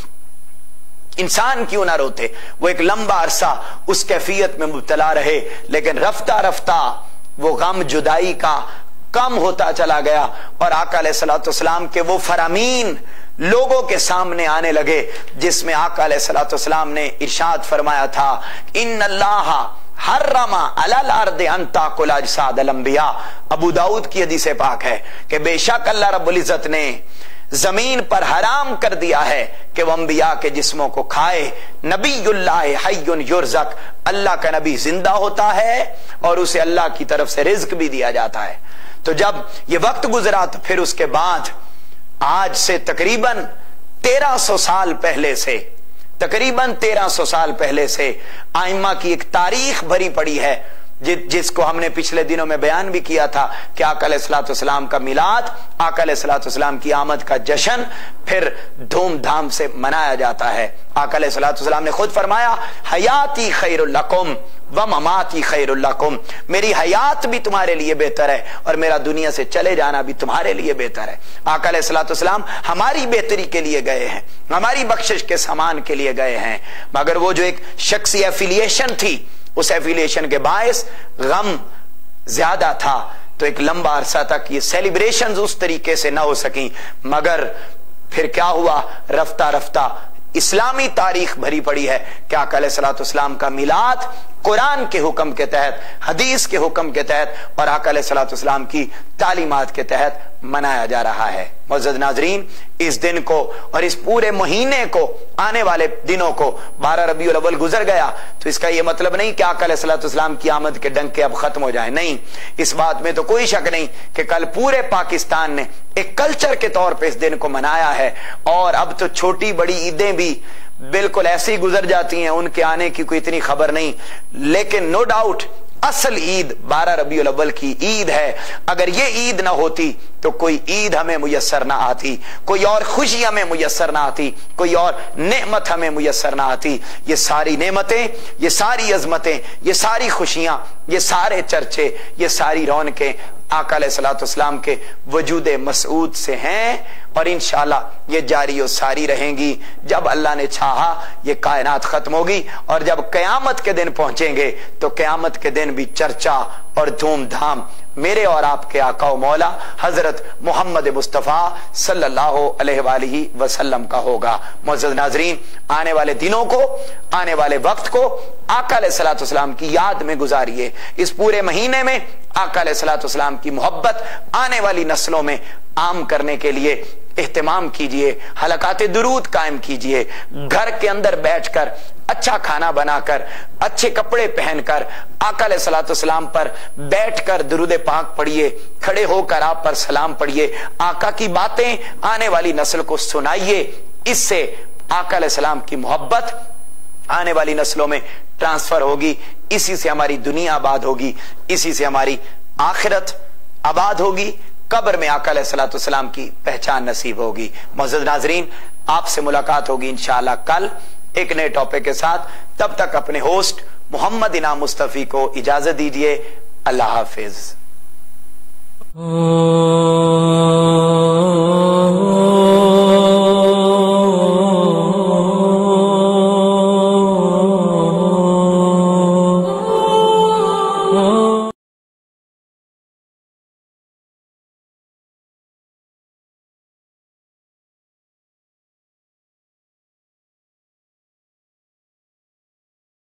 انسان کیوں نہ روتے وہ ایک لمبا عرصہ اس کیفیت میں مبتلا رہے، لیکن رفتہ رفتہ وہ غم جدائی کا کم ہوتا چلا گیا اور آقا علیہ الصلوۃ والسلام کے وہ فرامین لوگوں کے سامنے آنے لگے جس میں آقا علیہ الصلوۃ والسلام نے ارشاد فرمایا تھا، ان اللہ حرم علی الارض ان تاکل اجساد الانبیاء۔ ابو داؤد کی حدیث پاک ہے کہ بے شک اللہ رب العزت نے زمین پر حرام کر دیا ہے کہ وہ انبیاء کے جسموں کو کھائے۔ نبی اللہ حی یرزق، اللہ کا نبی زندہ ہوتا ہے اور اسے اللہ کی طرف سے رزق بھی دیا جاتا ہے۔ تو جب یہ وقت گزرا تو پھر اس کے بعد آج سے تقریباً تیرہ سو سال پہلے سے تقریباً تیرہ سو سال پہلے سے آئمہ کی ایک تاریخ بھری پڑی ہے جس کو ہم نے پچھلے دنوں میں بیان بھی کیا تھا کہ آقا علیہ الصلوۃ والسلام کا میلاد، آقا علیہ الصلوۃ والسلام کی آمد کا جشن پھر دھوم دھام سے منایا جاتا ہے۔ آقا علیہ الصلوۃ والسلام نے خود فرمایا، حیاتی خیر لکم ومماتی خیر لکم، میری حیات بھی تمہارے لیے بہتر ہے اور میرا دنیا سے چلے جانا بھی تمہارے لیے بہتر ہے۔ آقا علیہ الصلوۃ والسلام ہماری بہتری کے لیے گئے ہیں، ہماری بخشش کے سامان کے لیے گئے ہیں، مگر وہ جو ایک شخصی ایفیلیشن تھی، اس ایفیلیشن کے باعث غم زیادہ تھا، تو ایک لمبا عرصہ تک یہ سیلیبریشنز اس طریقے سے نہ ہو سکیں۔ مگر پھر کیا ہوا، رفتہ رفتہ اسلامی تاریخ بھری پڑی ہے کہ آقا علیہ الصلوۃ والسلام کا میلاد قرآن کے حکم کے تحت، حدیث کے حکم کے تحت اور آقا علیہ الصلوۃ والسلام کی تعلیمات کے تحت منایا جا رہا ہے۔ معزز ناظرین، اس دن کو اور اس پورے مہینے کو، آنے والے دنوں کو بارہ ربیع الاول گزر گیا تو اس کا یہ مطلب نہیں کہ آقا علیہ الصلوۃ والسلام کی آمد کے ڈنکے اب ختم ہو جائیں، نہیں، اس بات میں تو کوئی شک نہیں کہ کل پورے پاکستان نے ایک کلچر کے طور پہ اس دن کو منایا ہے، اور اب تو چھوٹی بڑی عیدیں بھی بالکل ایسی گزر جاتی ہیں، ان کے آنے کی کوئی اتنی خبر نہیں، لیکن نو ڈاؤٹ اصل عید بارہ ربیع الاول کی عید ہے۔ اگر یہ عید نہ ہوتی تو کوئی عید ہمیں میسر نہ آتی، کوئی اور خوشی ہمیں میسر نہ آتی، کوئی اور نعمت ہمیں میسر نہ آتی۔ یہ ساری نعمتیں، یہ ساری عظمتیں، یہ ساری خوشیاں، یہ سارے چرچے، یہ ساری رونقیں آقا علیہ الصلوۃ والسلام کے وجود مسعود سے ہیں اور انشاءاللہ یہ جاری و ساری رہیں گی. جب اللہ نے چاہا یہ کائنات ختم ہوگی اور جب قیامت کے دن پہنچیں گے تو قیامت کے دن بھی چرچا اور دھوم دھام میرے اور آپ کے آقا و مولا حضرت محمد مصطفیٰ صلی اللہ علیہ وآلہ وسلم کا ہوگا. معزز ناظرین، آنے والے دنوں کو، آنے والے وقت کو آقا علیہ الصلوۃ والسلام کی یاد میں گزاریے. اس پورے مہینے میں آقا علیہ الصلوۃ والسلام کی محبت آنے والی نسلوں میں عام کرنے کے لیے اہتمام کیجئے، حلقات درود قائم کیجئے. گھر کے اندر بیٹھ کر اچھا کھانا بنا کر، اچھے کپڑے پہن کر آقا علیہ الصلوۃ والسلام پر بیٹھ کر درود پاک پڑھیے، کھڑے ہو کر آپ پر سلام پڑھیے، آقا کی باتیں آنے والی نسل کو سنائیے. اس سے آقا علیہ السلام کی محبت آنے والی نسلوں میں ٹرانسفر ہوگی. اسی سے ہماری دنیا آباد ہوگی، اسی سے ہماری آخرت آباد ہوگی، قبر میں آقا علیہ الصلوۃ والسلام کی پہچان نصیب ہوگی. معزز ناظرین، آپ سے ملاقات ہوگی انشاءاللہ کل ایک نئے ٹاپک کے ساتھ. تب تک اپنے ہوسٹ محمد انعام مصطفی کو اجازت دیجیے. اللہ حافظ.